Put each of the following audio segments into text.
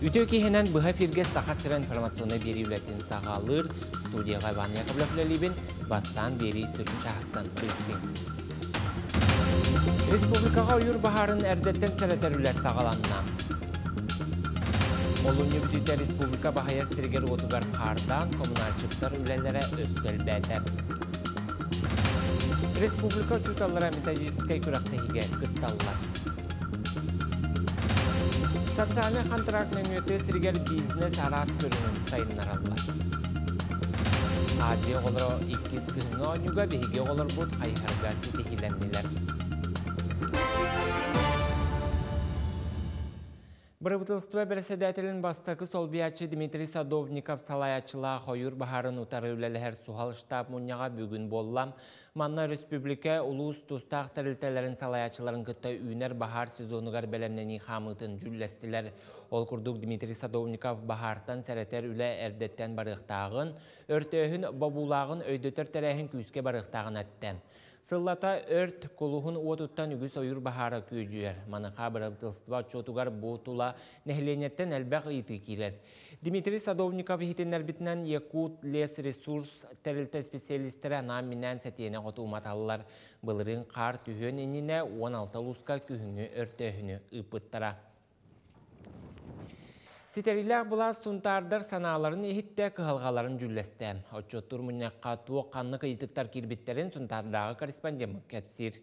Üteki henen bıha firge sağa sıra informasyonu beri ületin sağalır, studiyaga Vanya Kablaflelibin bastan beri sürün şahıttan bilsin. Respublikaga uyur baharın erdetten sereter üle sağalanna. Olunyu bütüte Respublika Bahayar Siriger Otugar Kardan kommunalçıklar ülelere össel beter. Respublika çutallara metodistkay küraktahige gıttallar. Sotsialne kontraknen öte Siriger biznes aras körünün sayınlarallar. Aziya olur ikiz kıhına onюга behige olur bud kayhargası dehilendiler. Bırabıtılstıva Beresedatelin bastakı solbiyatçı Dmitri Sadovnikov salayatçılığa hoyur baharın utarı üleleher suhal ştab munyağa bugün bollam. Manna Respublika ulus tustaq teriltelerin salayatçıların kıtta üner bahar sezonugar belemneni hamıtın cüllestiler. Ol kurduk Dmitri Sadovnikov bahartan sereter üle erdetten barıqtağın, örtöhün babulağın öydötör terehin küske barıqtağın ettem. Sılata ört koluğun uotuttan ügüs oyur bahara köydüler. Manıqa bırabıtılstıva çotugar boğutula nehlenetten elbaq iti kirer. Dmitri Sadovnikov hitinler bitinen Yakut Les Resurs terilte spesialistleri naminen setiyene otumatallar. Bılırın kar tühün enine 16 luska kühünü örtöhünü ıpıttıra. Siteriler bula suntardır sanaların ehitte kıhalgaların cülleste. Oçotur munnakka tuo kanlık eyitiktar kirbitlerin suntardağı korrespondent kepsir.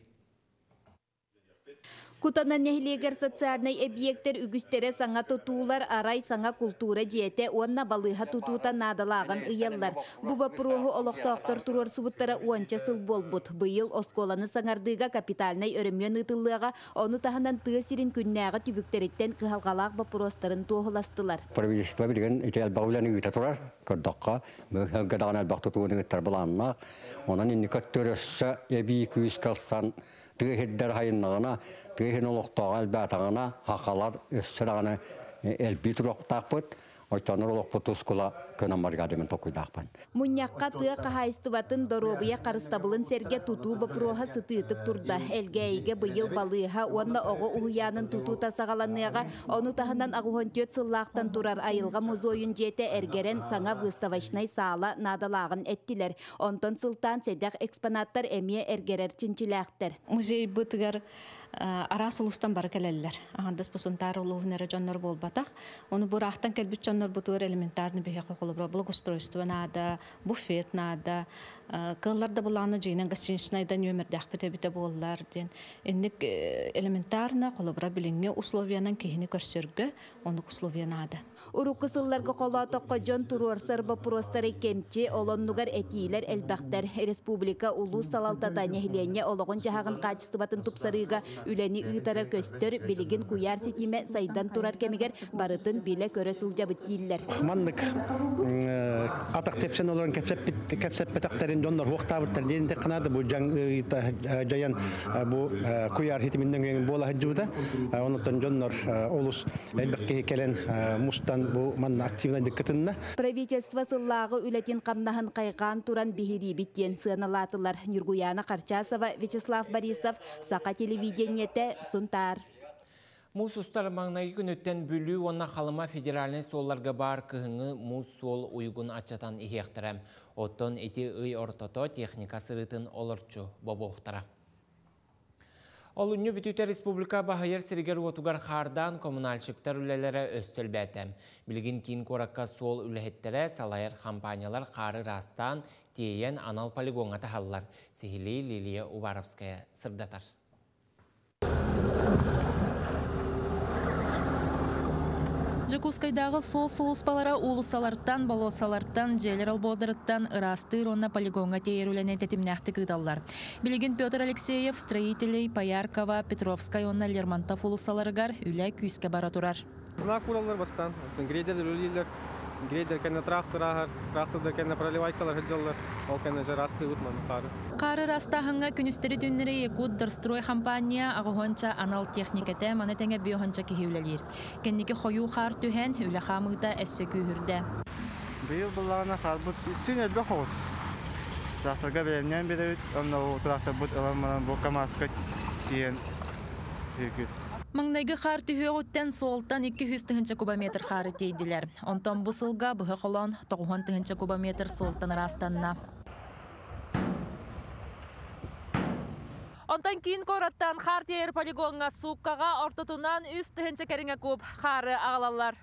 Kutanan nehliger sotsialnay obyektler ügüstere sanga tutular aray sanga kultura jete onna balıha tututa nadalağın ıyallar. Bu baprohu oloqtaqtar turur subuttara uanca sıl bolbut. Bıyıl oskolanı sangardıga kapitalnay örümyen ıtıllığa onu tahanan tığsirin künnağa tübükteritten kıhalgalaq baprostarın toğulastılar. Правительство билген ител бауланы үтәтүрәр кырдакка гәдәгән албак тутуны гыттарбыланна онан инне көттөрөссө эби күз калсан тыгыддар хайыннагына тыгын олоктагы албатагына хакалар өссөрагына элбитроктакпыт Oytanlar olaq potoskula könamargademen tokuydaaqpan. Munyaqqa tığa qahaystıbatın dorobuya qarıstabılın serge tutu baproha sıtıtık turda. Elgeyge bıyıl balığa onna oğu uhuyanın tutu tasağalanıyağa onu tahından ağuhontöt sıllaqtan turar ayılga muzoyun jete ergeren sana vıstavashnay sağla nadalağın ettiler. Onton sıltan sedek eksponattar emiye ergerer çinçiləqtir. Muzey bıtıgar aras ulustan barıkeleliler. Ağandas pusuntar uluğunere canlar bolbataq. Onu buraqtan kelbüt canlar butuğur elementarını bir qoqulubra. Buluk ustroystva nada, bufet nada. Kıllarda bulanı ceynen gastrinçnaydan yömerdaq bite bollar. Endik elementarına qolubra bilinme usloviyanan kihini körsörgü. Onu usloviya nada. Uru kısıllarga qola toqqa jon turur sarba prostari kemçi olonnugar etiler elbaqtar Respublika ulus salaltada nehliyenye oloğun jahağın qaçıstıbatın tupsarıga üleni ıtara köstör biligin kuyar sitime saydan turar kemiger barıtın bile köre sılcabıt değiller. Mandık atak tepsen olan kepsep petakterin donlar huqtabıtlar deyinde kınadı bu jayan bu kuyar hitiminden bola hıcıbıda ondan jonlar olus elbaqi kelen mustan bu manna aktivna dikkatinde. Правительство сыллағы ületин qamnahan qayqan turan bihiri bitten sığanalatılar. Nurguyana Qarchasova, Vyacheslav Borisov, Saqa televideniyete suntar. Muz ustar mağnayı günütten bülü ona halıma federalne sollarga bar kıhını muz sol uygun açatan ihektirem. Oton eti ıy ortoto texnika sırıtın olurçu boboğtara. Olunyu bütüte Respublika Bahayar Siriger Otugar Kardan kommunalçıktar ülelere östölbetem. Bilgin kin korakka sol ülehettere salayar kampanyalar karı rastan diyen anal poligona tahallar. Sihili Liliya Ubarovskaya sırdatar. Jakutskaydağı sol soluspalara ulusalardan, balosalardan, General Bodarıttan, Irastır onna poligonga teyerülene tetimnähti kıdallar. Bilgin Pyotr Alekseyev, Stроителей, Payarkova, Petrovskay onna Lermontov ulusalarıgar üle küyske bara turar. Znak kurallar bastan, greyderler ölüler, greyder kenne traktor traktorda kenne proливайкалар hıcallar, ol kenne jarastı utman karı. Karı rasta hanga günüsteri dünleri Yakut Darstroy kampanya ağuhonça anal teknikete manetenge biyohonça kihivlelir. Kenniki hoyu xar tühen üle xamıda essökü hürde. Bıyıl bulağına xarbut isin elbe hoğuz. Traktorga belemnen beri, onunla o traktor but alanmadan boka maska diyen hürgüt. Маңнайгы қар түйеғіттен солтан 200 кубометр қары тейділер. Онтан бұсылға бұғы қолан 90 кубометр солтан растанна. Онтан кейін қораттан қар тейір полигонға суққаға ортотунан 300 кәріңе көп қары ағалалар.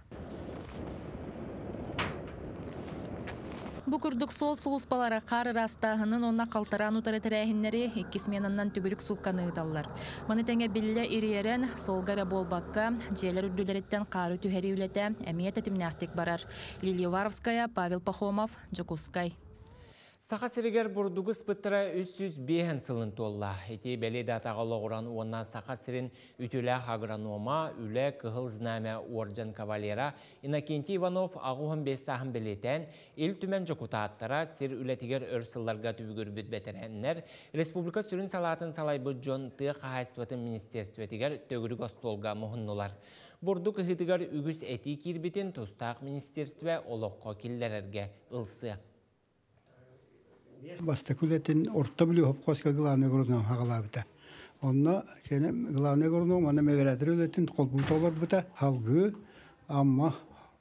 Бұкырдық сол сұлыспалары қары растағының онна қалтаран ұтары тірәхінлері 2 сменаннан түгірік суққаны ұдалар. Маны тәңе білі ириерен солғара болбаққа желер үрділереттен қары түхәрі үлеті әмиет әтімнәқтік барар. Лилия Варовская, Павел Пахомов, Джокускай. Сақа сірігер бұрдуғыз бұттыра 305 сылын толла. Эти бәлі датағалы оран онна сақа сірін үтілі агронома, үлі кығыл знамя Орджан Кавалера, Иннокентий Иванов ағуын 5 сағын білетен, ел түмен жоқутаттыра сір үлетігер өрсылларға түбігір бүт бәтірәнлер, Республика сүрін салатын салай бұд жон тұғы қағайстыватын министерстветігер төгірік остолға мұхыннулар. Бұрдуқ ұхытығар үгіз әти кирбетін тұстақ министерстве олыққа келдерерге ұлсы. Бастакулетин ортобли хопкоска главный грузном хагалабыта. Онна кене главный грузном ана мевератрулетин колбутолар бута халгы амма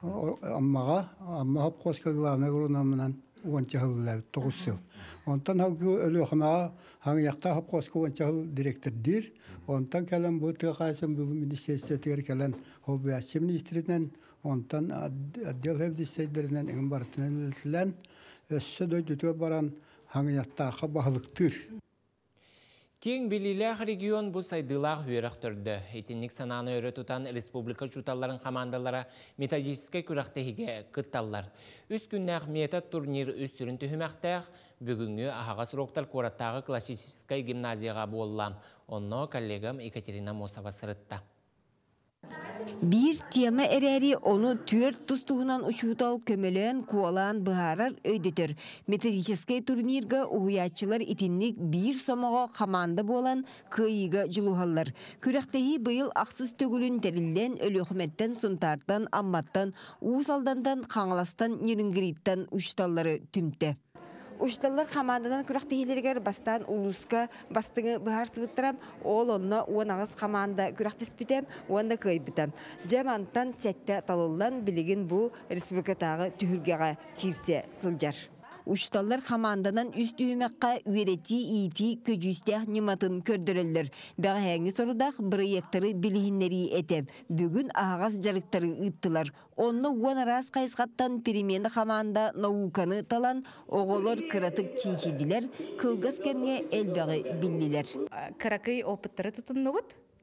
хопкоска главный грузnomнан онча халлабы 9 жыл. Онтан халгы өлөхмага хаңякта хопкоска онча хал директордир. Онтан келен бу тыгайсын бу министрликтер келен холбясы министринен онтан отдел хевдистеринен эң бартынан үлтүлен өссө дөйдүтө баран хаңяттаға бағылықтыр. Кең біліләқ регион бұл сайдылақ үйерақ түрді. Етінік сананы өрі тұтан республика жұталарын командалары методическай күрақтығыға күтталар. Үс күннәқ метод турнир үстірін түхімәқтәқ бүгінгі ағаға сұрақтар қораттағы классическай гимназияға боллам. Онно коллегам Екатерина Мосова сырытта. Bir tema ereri onu tört tustuğundan uçutal kömelen kualan bıharar öydütür. Metodический turnirga uyatçılar itinlik bir somağa kamanda bolan kıyıga juluhallar. Kürekteyi bıyıl aksız tögülün terillen ölühmetten suntardan, ammattan, uğusaldandan, kangalastan, yürüngiritten uçtalları tümte. Uçtallar komandadan kürektehilerger bastan uluska bastığı bıhar sıvıttıram, ol onna uanağız komanda kürektespidem, uanda kıybitem. Jamantan sette talıllan biligin bu respublikatağı tühülgeğe kirse sılcar. Uçtallar komandadan üst düğmekka üyereti iti köcüsteh nimatın kördürürler. Bağıhenge sorudaq proyektörü bilihinleri etep. Bugün ağaz jarıktarı ıttılar. Onunla uanaraz kayısqattan perimeni komanda naukanı talan oğolor kıratık çinçidiler. Kılgaz kemge elbağı billiler. Kırakı opıtları tutunluğut.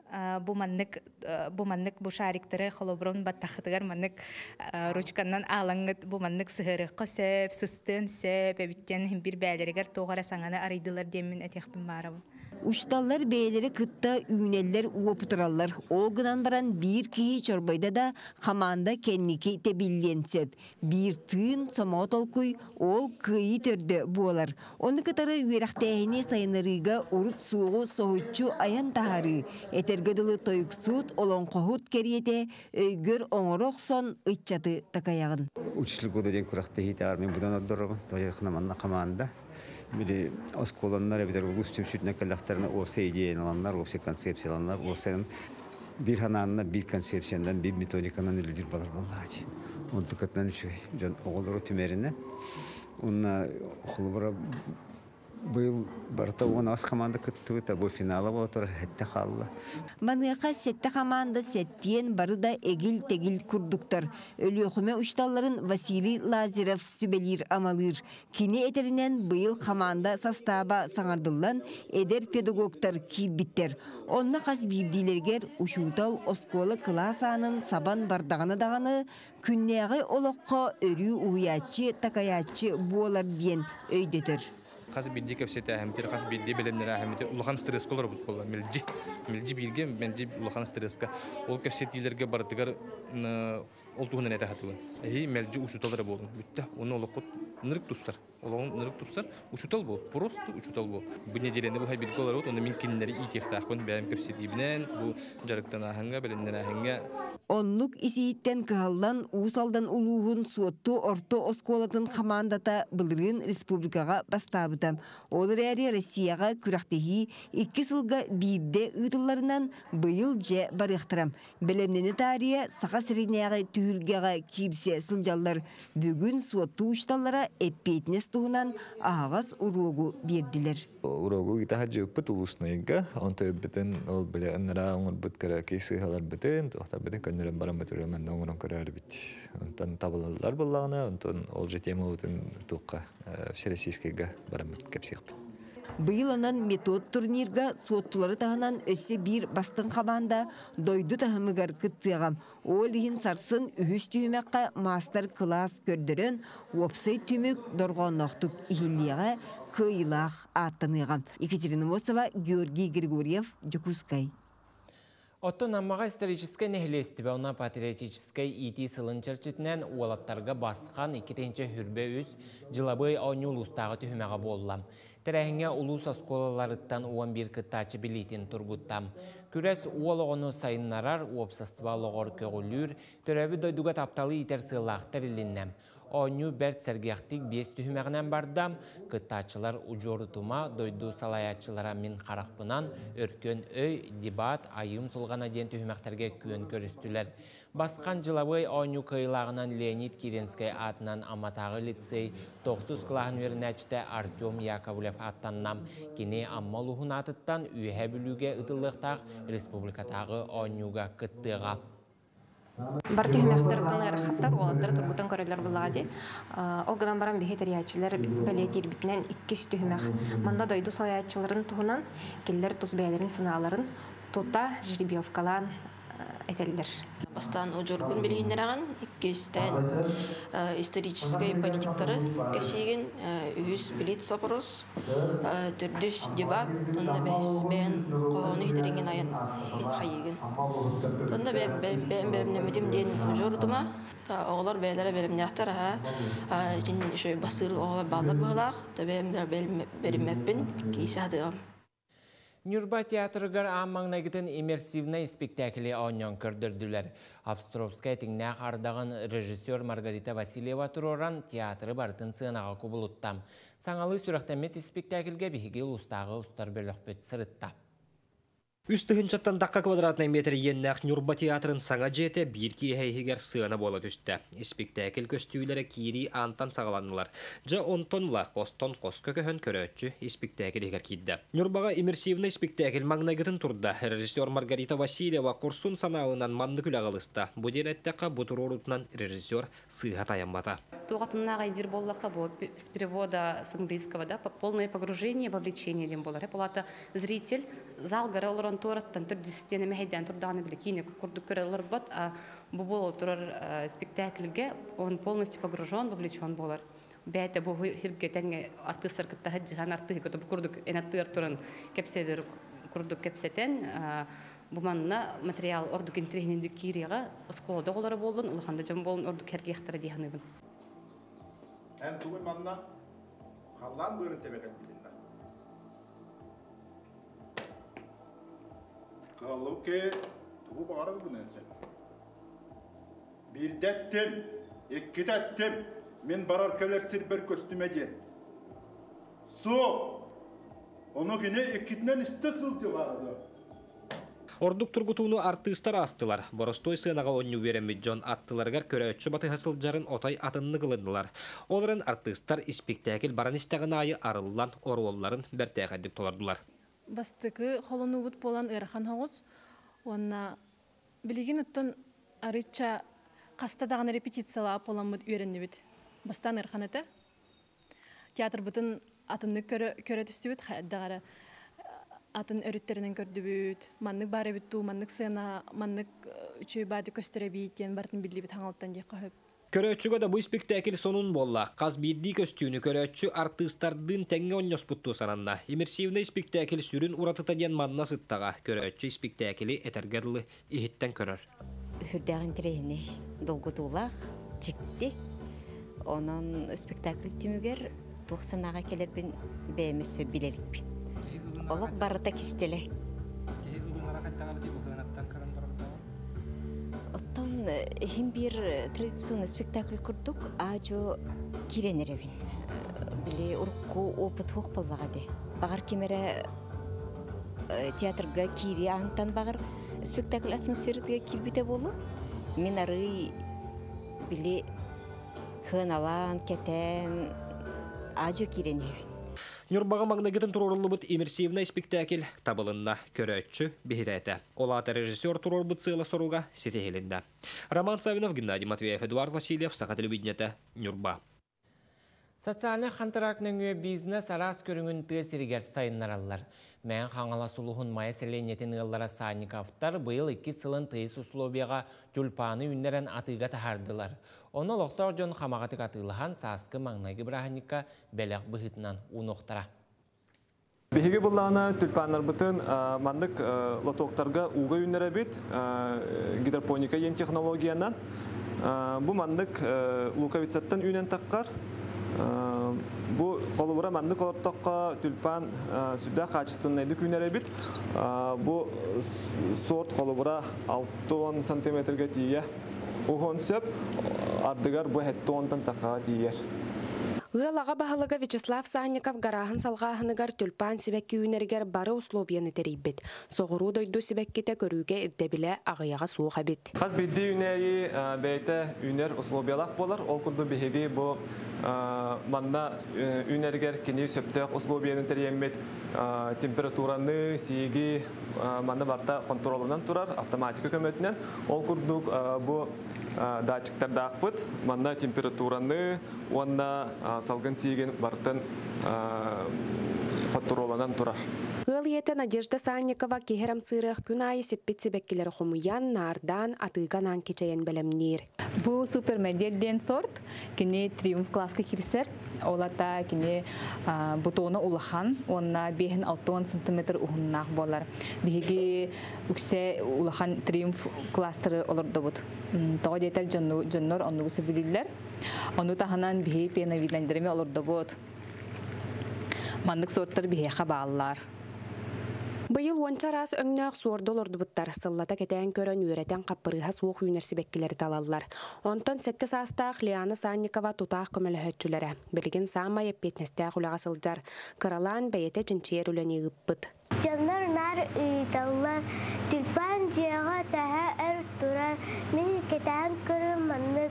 Bu manlık bu şariktere xolobron battaxıtıgar manlık ruçkandan alangıt bu manlık sıhırıqqa söp, sыстын söp, ebitten bir bəylərigar toğara sangana araydılar demin etiyaqtım barabı. Uçtallar beyleri kıtta üneller uopıtırallar. Olgınan baran bir kihi çorbayda da kamanda kendiki tebilyen söp. Bir tığın somağa tolkuy ol kıyı törde bualar. Onu kıtarı üyeraktehine sayınlarıga urut suğu soğutçu ayan taharı. Etergadalı toyuk suut olan kohut keriyete öygör oңoroqson ıççatı takayağın. Uçluk odayan kuraktehi tarmin budan oddorabın. Toyakınamanla kamanda. Biri oskolanlar evler ulus tümsütüne kalaklarına olsa ideyen olanlar, olsa konsepsiyalanlar, olsanın bir hananına bir konsepsiyandan bir metodikandan ölüdür balar vallahi. Onu tıkatlan şu oğulları tümerine. Onunla oğulları bu yıl barıta ona az komanda kıttığı bu finala otur hatta kallı. Manıqa sette komanda settiyen barı da egil tegil kurduktar. Ölüyöküme uçtalların Vasili Lazarov sübelir amalir. Kini eterinden bu yıl komanda sastaba sanardıllan eder pedagogtar ki bitter. Onna kas birdilerger uçutal oskola klasanın saban bardağına dağını künneği oloqqa örü uyatçı takayatçı buolar diyen öydedir. Qaz bildi köpsete ahemtir, qaz bildi bilimler ahemtir. Ulahan stres kolar bu kolar. Milci birge bence ulahan streska. Ol köpsetilerge bardıgar oltuğundan ete hatırın. Melci uçutaları bolun. Bitti. Onu olup nırık tutar. Olağın nırık tutar. Uçutal bol. Prosto uçutal bol. Bu necelende bu haybilik olar ot. Onda minkinleri itihtakın benim kapsitibinen bu jarıktan ahanga belenden ahanga. Onluk isiyitten kıhallan usaldan uluğun suottu orta oskolatın kamandata bılırın Respublikaga bastabıdam. Olur eri Rossiyaga küraktehi 2 sılga birde ıtıllarından bıyıl je barıqtıram. Belemneni tarihe sağa sirinayağı tühülgege kirse sıljallar. Bugün suottu uçtallara epeytnes tuğunan ağaz urugu berdiler. Urugu kita haji uput ulusnayga, onto beten ol bele anara onur but kara kesi halar beten, tohta beten kanıran baram betul men onurun karar bit. Ontan tabalalar ballağına, ontan ol jetema utun tuqa şeresiskega baram kapsiq. Bıyıl onan metod turnirga suottuları tahanan össe bir bastın kabanda doydu tahımıgar kıttığam. O lihin sarsın ühüs tühümekka master class gördürün, website tümük dorgonnoqtuk ihilliğe kıyılaq attanığam. Екатерина Мосова, Георгий Григорьев, Жокускай. Отто наммаға историческай нехлестібе, она патриотическай ити сылын чырчытынан уолаттарға басқан 2-нче хүрбе үз жылабый оңыл устағы түхімеға боллам. Тәрәхіңе улус осколаларыттан 11 кыттачы билетін тұргуттам. Күрәс уолығыны сайыннарар, уопсастыба лоғыр көгілір, төрәбі дойдуға тапталы итер сылақтар иліннәм. Оңу бәрт сәргияқтик 5 түхімеғінен бардам, кыттачылар ұжорытыма дойду салаячылара мен қарақпынан өркөн өй, дебат, айым сұлғана ден түхімеқтерге күйін көрістілер. Басқан жылабый оңу кыйлағынан Леонид Керенскай атынан Аматағы лицей 9 клағын вернәчті Артем Яковлев аттаннам. Кене аммалуғын атыттан үйе бүліге ұтылықтақ республикатағы оңуға кыттыға. Бар түхімәқтірдің әріқаттар, олаттар тұрғытын көрелер бұлады. Олғынан баран бейтериячылар бәлетер бітінен 2 түхімәқ. Манда дойду салаячыларын тұғынан келлер тұз бәлерін сыналарын тұта жеребиовкалан әтелдер. Бастан ұжыргын білгендераған, 2-тен исторической политиктары кәшеген, үйіз білет сапырыз, түрдіш дебат, тұнда бән қоғаны хетеренген айын қайеген. Тұнда бән бәрімнемедім ден ұжырдыма, оғылар бәлері бәрімнеқтар, басыр оғылар балар бұғылақ, бәріммәппін кейсі адығам. Нюрба театрыгар аммаңнагытын иммерсивный спектакли оңон көрдірділер. Абстровскай тіңнәқ ардағын режиссер Маргарита Васильева тұроран театры бартын сынаға күбілуттам. Саңалы сүрақтамет спектакльге бігіге ұстағы ұстар бөліқ бөт сырытта. Үстігіншаттан даққа квадратный метр еннәқ Нюрба театрын саңа жеті бір кейхейгер сыны бола түсті. Спектакль көстүйлері кири антан сағаланылар. Жа онтонла қостон қос көкөхін көрөтчі спектакль егер кейді. Нюрбаға иммерсивный спектакль маңнагытын тұрда. Режиссер Маргарита Васильева құрсын саналынан манны күлі ағылысты. Бұден әттіққа бұтыр орутынан режиссер сыға таянбата. Туғатыннаға идер боллаққа с перевода с английского, да, полное погружение, вовлечение дем болар. Полата зритель, зал горел Тораттан түрдістені мәйден тұрдағаны білі кейіне күрдік көрелер бұд, бұл бол тұрар спектакльге он полностью погружен, вовлечен болар. Бәйті бұл хиргетенге артыстар кітті жиған артығы күті бұл күрдік әнаттығыр тұрын кәпседер күрдік кәпсетен бұл манына материал ордық интригіненді кейреға ұсқолады олары болын, ұлықанды жөн болын ордық әрге ектірі дейханығын. Ән түгін манына қалан бөрін тебекет білінді. Қалуке туğu bağırır bu neyse. Bir dettim, 2 dettim. Men barar kelersin bir kostüme diye. Su. Onu yine 2'den istersin diye vardı. Ордук тургутууну артыстар астылар. Боростой сынаға онну беремит жон аттыларгар көрөтчү баты хасылжарын отай атынны кылындылар. Оларын артыстар спектакль баран истеген айы арыллан оруолларын бертәгәддик толардылар. Бастыкы холону бут болан ырхан хоғыз. Онна билигин оттон арыча каста даган репетициялар болан бут үйренди бит. Бастан ырхан эте. Театр бутын атынны көрө түстү бит. Дагара атын өрүттеринен көрдү бит. Маннык бары битту, маннык сына, маннык үчөй бады көстөрө бит, бартын билли бит хаңалтан дей кахып. Көрөтчүгө да бу спектакль сонун болла. Каз бирди көстүүнү көрөтчү артыстардын теңге оннос бутту сананна. Иммерсивный спектакль сүрүн уратыта ден манна сыттага. Көрөтчү спектакли этергерлы ихиттен көрөр. хүрдәгән тирәһенә долгытулах җикти. Onun spektakl tümüger 90'a келер бин бәмесе билелик бит. Олық барыта кистеле. Оттан хим бир традиционный спектакль курдук, ажо киренеревин. Биле урку опыт хук боллагаде. Багар кемере театрга кири антан багар спектакль атмосферага кирбите болу. Мен ары биле хыналан кетен ажо киренеревин. Нюрбаға маңнагетін тұрорылы бұд иммерсивный спектакль табылынна көрәтші бігіреті. Олаты режиссер тұрор бұд сыйлы соруға сетехелінді. Роман Савинов, Геннадий Матвеев, Эдуард Васильев, Сақа телевидениеті, Нюрба. Социальный хантыракның бизнес арас көріңін тесірігер сайыннаралар. Мән қаңала сұлуғын майя селенетін ұллара Санниковтар бұйыл 2 сылын тыйыс условияға тюльпаны үнлерін атыға тахардылар. Оны лоқтар жон қамағатық атылыған сасқы маңнайғы бірахыныққа бәліқ бұғытынан ұнықтара. Беге бұллағына тюльпанлар бұтын мандық лотоқтарға уға үнлері бет гидропоника ен технологиянан. Бұл мандық луковицаттан үнен таққар. Бу қолыбыра мандык олортоққа тюльпан сүдә качественныйды күнәре бит. Бу сорт қолыбыра 6-10 сантиметрге тие. Ухон сөп ардыгар бу 7-10 тақаға тиер. Ыалаға бағылыға Вячеслав Санников гарахан салғағынығар тюльпан сибәкки үнергер бары условияны терейбет. Соғыру дойду сибәккете көрүүге ирдебіле ағыяға суға бет. Қаз бидді үнәйі бәйті үнер условиялақ болар. Ол күрді бігеге бұл манна үнергер кені сөптіғ условияны тереймет. Температураны, сиеги манна барта контролынан турар, автоматика көмөтінен. Ол күрдік бұл датчиктарды ақпыт, манна температураны, онна салгын сиеген бартын контролынан турар. Гыл ете Надежда Санникова кехерам сырық күн айы сеппет себеккелері хомуян нардан атыганан кечайын бәлемнер. Бу супермоделден сорт, кене триумф класска кирсер, олата кене бутоны улахан, онна 5-6 см ухуннақ болар. Беге үксе улахан триумф кластыры олырды бұд. Тоғы детер жоннор оннуғысы білілер. Onu tahanan bihi pena vidlendirme olurdu bot. Mandık sortlar bihi xaballar. Быйыл ончарас өңнөк суорду олорду буттар сыллата кетен көрөн үйрәтен каппырыга суох университеттекилери талаллар. Онтон сетте саастаах Лиана Санникова тутаах көмөлөһөччүләре. Билигин саама еппетнестеах улага сылжар. Кыралан бәйете чинчиер үлени ыппыт. Жаннар нар ыйталлар, тюльпан жега таһа эр турар. Мен кетен көрөн мандык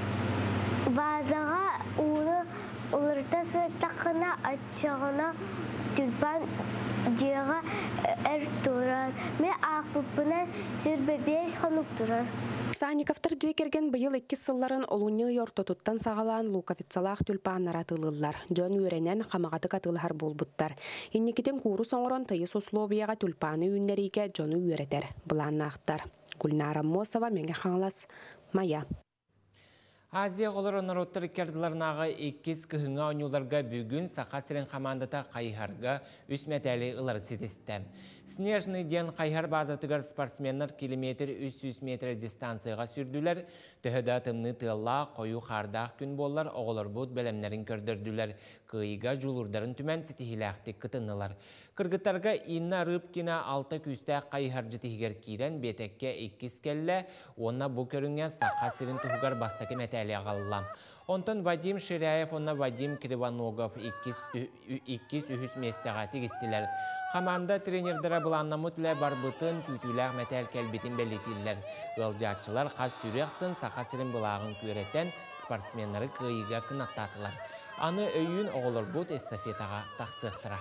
вазага уны улыртасы тақына ачығына тюльпан жега эр турар. Мен ақпыпынан сирбебес ханук турар. Санниковтар жекерген быйыл 2 сылларын олуны йортотуттан сагалаан луковицалаах тюльпаннар атылылар. Жон үйренен хамагаты катылар болбуттар. Инникитен куру соңорон тыйыс условияга тюльпаны үннериге жону үйретер. Буланнахтар. Гульнара Мосова, Мега Ханлас, Мая. Азия қолыр оноруттар керділарынағы 2 күйіңа ойнуларға бүгін сақа сирен командата қайхарға үс мәтәлі ұлар сетесті. Снежный ден қайхар базатығар спортсменлер километр 300 метр дистанцияға сүрділер. Төхіда тымны тылла қойу қардақ күн болар оғылар бұд бәлемлерін көрдірділер. Күйіға жулурдарын түмен сетихиләқтік кытынылар. Кыргыттарға инна рыбкина 6 күсті қайхар жытихігер кейден бетекке 2 келі, онна бұ көрінген сақа сирен тұхығар бастаки мәтәлі ағалылам. Онтан Вадим Ширяев, онна Вадим Кривоногов 2-3 местеға тегістілер. Команда тренердері бұланнамытлі барбытын күйтілер мәтәл кәлбетін бәлетілер. Ғылжатшылар қаз сүрексын сақа сирен бұлағын көреттен спортсменлері күйіға кынаттатылар. Аны өйін оғылыр бұд эстафетаға тақсықтыра.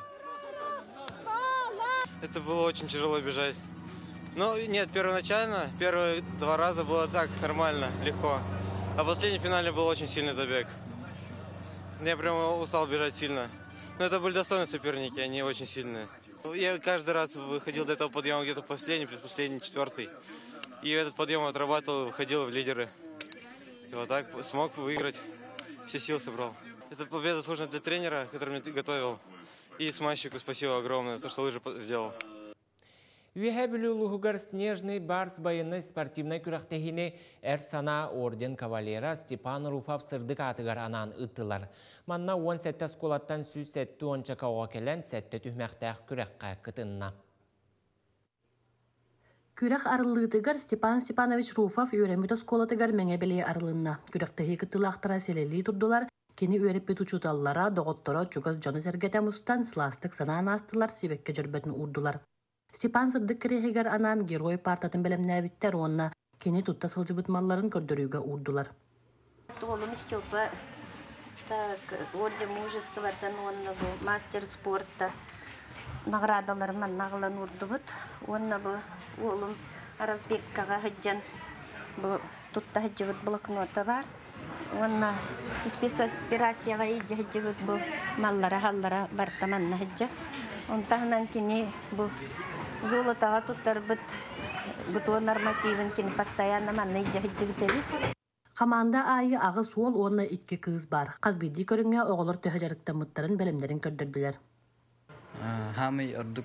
Это было очень тяжело бежать. Ну, нет, первоначально, первые 2 раза было так, нормально, легко. А последний финале был очень сильный забег. Я прямо устал бежать сильно. Но это были достойные соперники, они очень сильные. Я каждый раз выходил до этого подъема где-то последний, предпоследний, 4-й. И этот подъем отрабатывал, выходил в лидеры. И вот так смог выиграть, все силы собрал. Это победа заслужена для тренера, который меня готовил. И смазчику спасибо огромное за то, что лыжи сделал. Үйе білулуғығыр снежный барс байыны спортивной күрақтехіне әр сана орден кавалера Степан Руфап сырдық атығар анан ұттылар. Манна 10 сәтті сколаттан сүз сәтті ончақа оға келен сәтті түхмәқтәқ күрәққа кытынна. Күрәк арылығытығар Степан Степанович Руфав үйрәмет сколатығар мәңе біле арылынна. Күрәқтехи кытылақтыра селелі тұрдылар. Кені үйрәппет учуталлара, доғыттыра, чугаз жаны сәргеті мұстан сыластық санаан астылар себекке жүрбетін ұрдылар. Степан сырдық керехегер анан герой партатын білімнәбіттер онына кені тұтта сылжыбытмаларын көрдіріуге ұрдылар. Олым Степа, орден мужествотан, онына бұл мастер спорта наградаларынан нағылан ұрды бұд. Онына бұл олым Аразбеккаға хыджан бұл тұтта хыджы бұд блокнота бар. Онына спецоперацияға ейджі хыджы бұд бұл маллара халлара бартаманна хыджа. Онтағынан кені бұл золотаға тұттар бұд нормативін кені постоянно манна ейджі хыджы бұд. Команда айы ағы суол онына итке кыз бар. Қазбейді көріңе оғылыр төхәжәріктен мұттарын бәлімдерін көрдірділер. Хамый ордук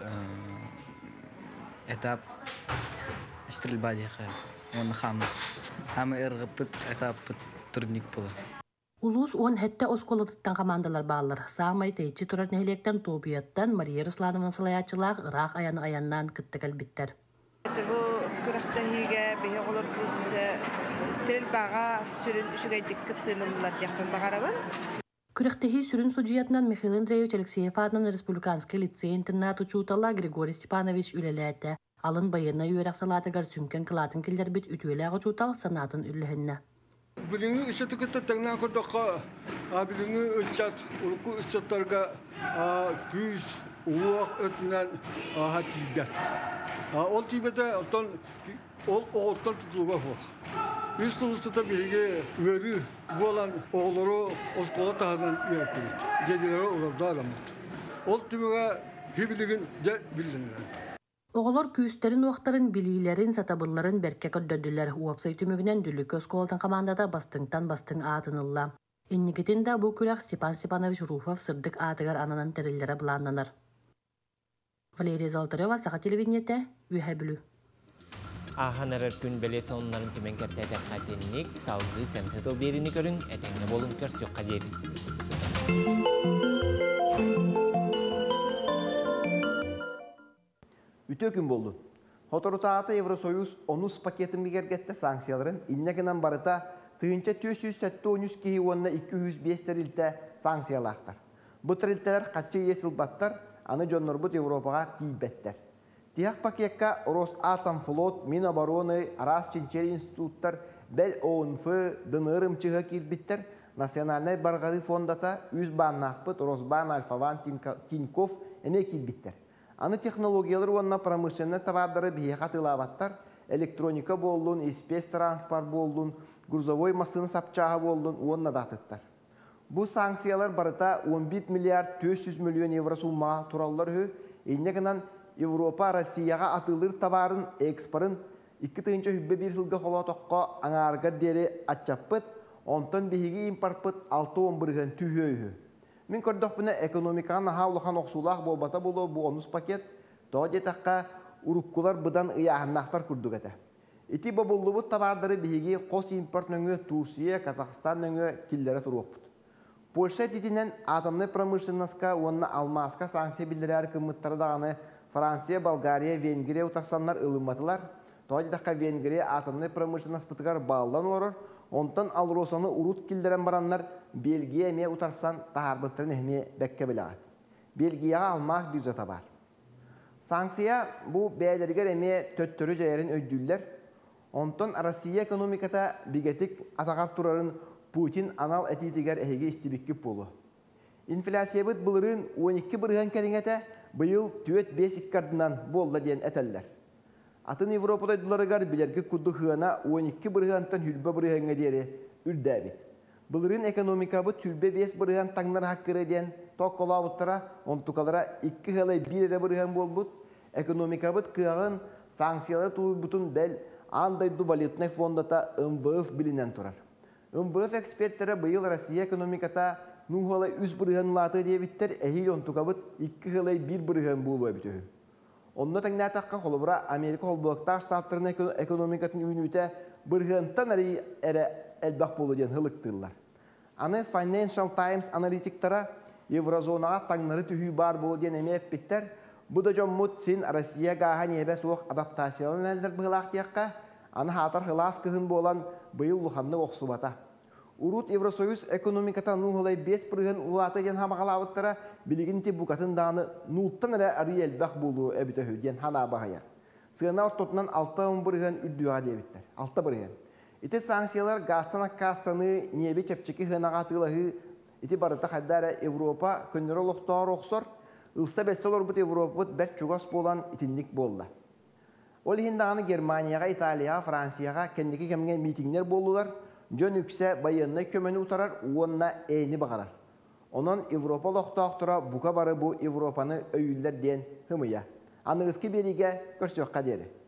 этап стрельба дейхі. Оны хамый ырғыппыт этаппыт турник болы. Улус он хәтті осколатыттан командалар бағылар. Сағмай тәйчі тұрар нәйлектен тобияттан Мария Руслановна салаячылақ ұрақ аяннан кітті кәлбіттер. Бұл күрәқтәхиге бейе олар бұл стрельбаға сүрін үшігайдік кіттінілілер дияқпен бағарабын. Күрәқтәхи сүрін судьятынан Михаил Андреевич Алексеев адынан Республиканский лицей-интернат учутала Григорий Степанович үлеләті. Алын байына үйерек салатыгар сүмкен кылатын келдер бит ütüеләғы учутал санатын үлләхінне. Бүгінгі үшеті күтті тәңнен күрдіққа, бүгінгі үшчат, ұлыққы үшчаттарға күйіз ұлық өтінен тейбет. Ол тейбеті ол оғыттан тұтылуға фоқ. Үз тұлыстыда бейге өрі болан оғылары осқола тағынан еректі бет. Жеділері оларда арамыд. Ол түміға хебілігін де білдіңдер. Оғылар күйістерін уақтарын, білейлерін, сатабыларын бәрке көрдөділер. Уапсай түмігінен дүлікі өсколатын командада бастыңтан бастың атынылла. Иннігетін да бұл күрәк Степан Степанович Руфов сырдық атығар ананан тәрілдері бұланнанар. Валерия Золотарева, Саха телевидениеті, Үйә білу. Ағанырыр күн бәле сонларын түмен кәпсәтек қатеннік, салғы сәмсетіл беріні көрін, әтәңі болын көрсіқ қадері. Үтө күн болду. Хоторутааты Евросоюз 10 пакетін бігергетті санкцияларын иннекінен барыта тыынча 470 кейі онына 205 тәрілті санкциялақтар. Бұл тәрілтелер қатчы есілбаттар, аны жоннор бұд Европаға тейбеттер. Тияқ пакетка Росатомфлот, Минобороны, Арас Чинчер институттар, Бәл ОНФ, Дынырым чыға келбіттер, Национальный барғары фондата үз баннақпыт Росбан, Альфаван, Тиньков әне келбіттер. Аны технологиялар онына промышленный товардары бейе қатылабаттар, электроника болдun, спец транспорт болдun, грузовой масын сапчағы болдun, онына датыттар. Бұл санкциялар барыта 11 миллиард 400 миллион евро сумма тураллар хö, еннегінен Европа Россияға атылыр товарын, экспорын 2-1 жылға қола тоққа аңарғар дері атчаппыт, онтан бейге импарпыт 6-11 түйhö. Мен көрдіқ бұны экономиканы хаулыған оқсулақ болбата болу бұл 10 пакет, тоғде таққа ұрыққылар бұдан ұяғыннақтар күрдік әті. Эти болу бұд табардары бейге қос импорт нөңі Турсия, Казахстан нөңі келдері тұруқ бұд. Польша детінен атомный промышленностқа, онына алмасқа санкция білдірер кымыттары дағаны Франция, Болгария, Венгрия ұтарсанлар ылыматылар. Тоғде таққа Венгрия атомный промышленность бұтығар бағылан орыр. Онтан алросаны урут килдерен бараннар Бельгия ме утарсан тахарбыттырын эхме бәкке білағат. Бельгияға алмас бюджета бар. Санкция бұл бәйлергер эме төттөрі жайырын өйдүллер. Онтан Россия экономиката бигетик атағар турарын Путин анал әтетігер әйге істебекке болу. Инфляция бұд бұлырын 12 бұрған кәріңеті бұйыл 4-5 иккардынан болла ден әтәллер. Атын Европада дұларығар білергі күдді ғына 12 бұрғантан хүлбі бұрғанға дері үрдәбет. Бұлырын экономика бұд хүлбі 5 бұрған таңнар хаққыры ден тоқ қола бұттыра, онтықалара 2 ғалай 1 әрі бұрған бол бұд. Экономика бұд қығын санкциялар тұлы бұтын бәл андайды валютный фондата МВФ білінен тұрар. МВФ эксперттері бұйыл Россия экономиката нұғалай 3 бұрған латы дебіттер әйіл онтыға бұд 2 ғалай 1 бұрған болуа бітігі. Онны тәңнә таққа қолыбыра Америка холбуақта штаттарын экономикатын үйнүйті бұрғынтан әрі әлбақ болу ден ғылықтылар. Аны Financial Times аналитиктара Еврозонаға таңнары түхүй бар болу ден әмеп біттер. Бұда жоммут син Россия ғаға небе суық адаптациялын әлдір бұғылақ тияққа, аны хатар ғылас кығын болан бұйыл лұханны оқсубата. Урут Евросоюз экономиката нуғылай 5 бұрғын ұлаты ден хамағалауыттара білігінті бұқатын дағаны нұлттан әрі әрі әлбәқ болуы әбіті хөден хана бағайар. Сығына оттотынан 6 бұрғын үрдіға дебіттер. 6 бұрғын. Ити санкциялар гастан аққастаны небе чепчекі ғынаға тылығы ити барыта қаддары Европа көннері олықтауыр оқсор, ылса бәстелер бұт Европа бұт бәт чуғас болан итінлік болды. Ол хиндағаны Германияға, Италияға, Францияға кәндекі кәмген митингер болулар, жөн үксе байынны көмені ұтарар, уонна әйні бағарар. Онын Европа олықтауқтыра бұқа бары бұ Европаны өйілдер ден хымыя. Анығызки береге көрсөққа дері.